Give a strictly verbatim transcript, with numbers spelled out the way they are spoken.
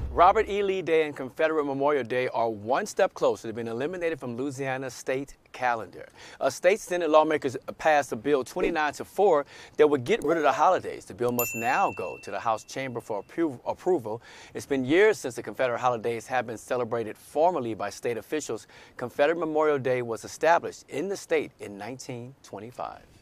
Robert E. Lee Day and Confederate Memorial Day are one step closer to being eliminated from Louisiana's state calendar. A state Senate lawmakers passed a bill twenty-nine to four that would get rid of the holidays. The bill must now go to the House chamber for appro approval. It's been years since the Confederate holidays have been celebrated formally by state officials. Confederate Memorial Day was established in the state in nineteen twenty-five.